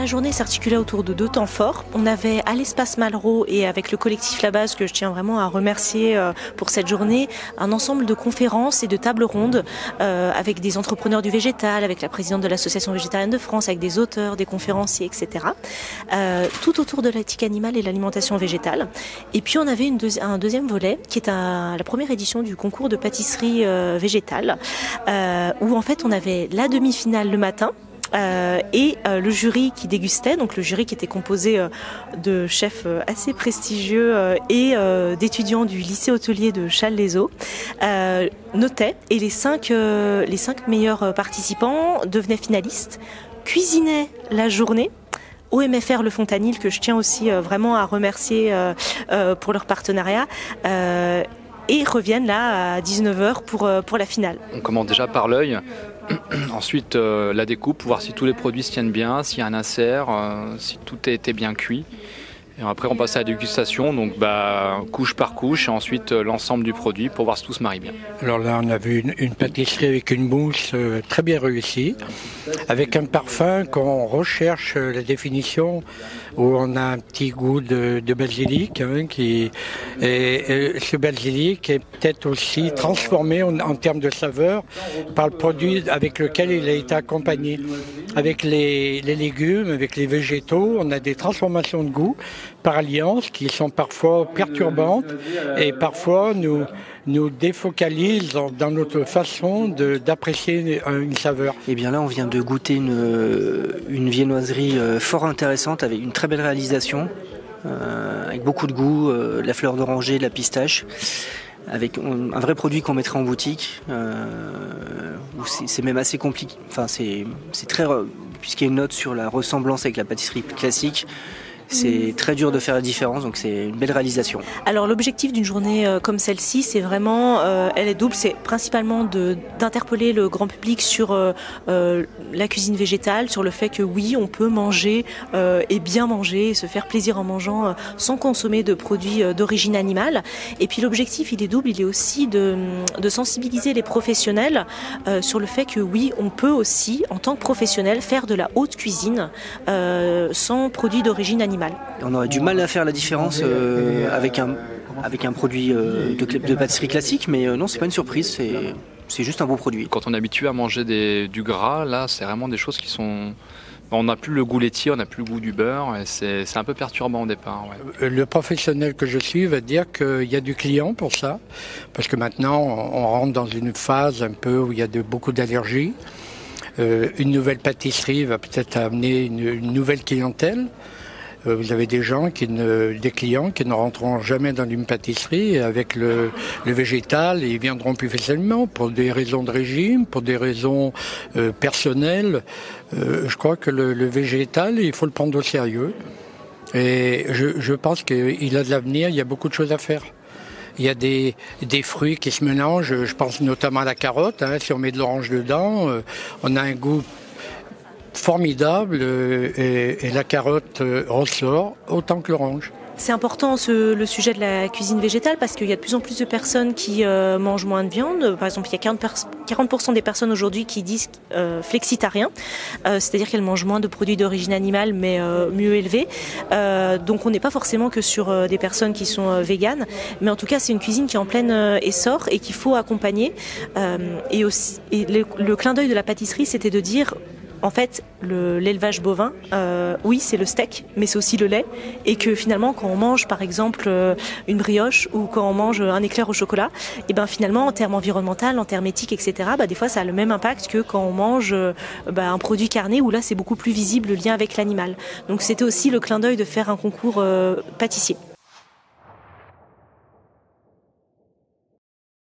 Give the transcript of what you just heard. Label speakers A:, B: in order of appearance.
A: la journée s'articulait autour de 2 temps forts. On avait à l'espace Malraux et avec le collectif La Base, que je tiens vraiment à remercier pour cette journée, un ensemble de conférences et de tables rondes avec des entrepreneurs du végétal, avec la présidente de l'Association végétarienne de France, avec des auteurs, des conférenciers, etc. Tout autour de l'éthique animale et l'alimentation végétale. Et puis on avait un deuxième volet qui est la première édition du concours de pâtisserie végétale, où en fait on avait la demi-finale le matin, et le jury qui dégustait, donc le jury qui était composé de chefs assez prestigieux et d'étudiants du lycée hôtelier de Challes-les-Eaux, notait, et les cinq meilleurs participants devenaient finalistes, cuisinaient la journée au MFR Le Fontanil, que je tiens aussi vraiment à remercier pour leur partenariat, et reviennent là à 19h pour la finale.
B: On commence déjà par l'œil. Ensuite, la découpe, voir si tous les produits se tiennent bien, s'il y a un insert, si tout a été bien cuit. Et après, on passe à la dégustation, donc couche par couche, et ensuite l'ensemble du produit pour voir si tout se marie bien.
C: Alors là, on a vu une pâtisserie avec une mousse très bien réussie, avec un parfum qu'on recherche la définition, où on a un petit goût de basilic, et ce basilic est peut-être aussi transformé en termes de saveur par le produit avec lequel il a été accompagné. Avec les légumes, avec les végétaux, on a des transformations de goût par alliance qui sont parfois perturbantes et parfois nous défocalisent dans notre façon d'apprécier une saveur.
D: Et bien là, on vient de goûter une viennoiserie fort intéressante avec une très belle réalisation, avec beaucoup de goût, de la fleur d'oranger, de la pistache, avec un vrai produit qu'on mettrait en boutique, où c'est même assez compliqué. Enfin, c'est très, puisqu'il y a une note sur la ressemblance avec la pâtisserie classique. C'est très dur de faire la différence, donc c'est une belle réalisation.
A: Alors l'objectif d'une journée comme celle-ci, c'est vraiment, elle est double, c'est principalement d'interpeller le grand public sur la cuisine végétale, sur le fait que oui, on peut manger et bien manger, et se faire plaisir en mangeant sans consommer de produits d'origine animale. Et puis l'objectif, il est double, il est aussi de sensibiliser les professionnels sur le fait que oui, on peut aussi, en tant que professionnel, faire de la haute cuisine sans produits d'origine animale.
D: On aurait du mal à faire la différence avec un produit de pâtisserie classique, mais non, c'est pas une surprise, c'est juste un beau produit.
B: Quand on est habitué à manger du gras, là, c'est vraiment des choses qui sont... On n'a plus le goût laitier, on n'a plus le goût du beurre, et c'est un peu perturbant au départ. Ouais.
C: Le professionnel que je suis va dire qu'il y a du client pour ça, parce que maintenant, on rentre dans une phase un peu où il y a beaucoup d'allergies. Une nouvelle pâtisserie va peut-être amener une nouvelle clientèle. Vous avez des clients qui ne rentreront jamais dans une pâtisserie et avec le végétal, ils viendront plus facilement pour des raisons de régime, pour des raisons personnelles. Je crois que le végétal, il faut le prendre au sérieux. Et je pense qu'il a de l'avenir, il y a beaucoup de choses à faire. Il y a des fruits qui se mélangent, je pense notamment à la carotte, si on met de l'orange dedans, on a un goût formidable et la carotte ressort autant que l'orange.
A: C'est important le sujet de la cuisine végétale parce qu'il y a de plus en plus de personnes qui mangent moins de viande. Par exemple, il y a 40% des personnes aujourd'hui qui disent flexitariens, c'est-à-dire qu'elles mangent moins de produits d'origine animale mais mieux élevés. Donc on n'est pas forcément que sur des personnes qui sont véganes, mais en tout cas c'est une cuisine qui est en plein essor et qu'il faut accompagner. Et le clin d'œil de la pâtisserie, c'était de dire... En fait, l'élevage bovin, oui, c'est le steak, mais c'est aussi le lait. Et que finalement, quand on mange, par exemple, une brioche ou quand on mange un éclair au chocolat, et ben finalement, en termes environnementaux, en termes éthiques, etc., des fois, ça a le même impact que quand on mange un produit carné, où là, c'est beaucoup plus visible le lien avec l'animal. Donc, c'était aussi le clin d'œil de faire un concours pâtissier.